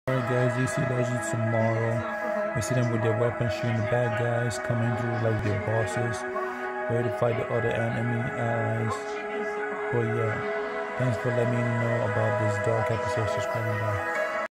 Alright guys, you see Legends tomorrow. We see them with their weapons shooting the bad guys, coming through like their bosses, ready to fight the other enemy allies. But yeah, thanks for letting me know about this dark episode. Subscribe and bye.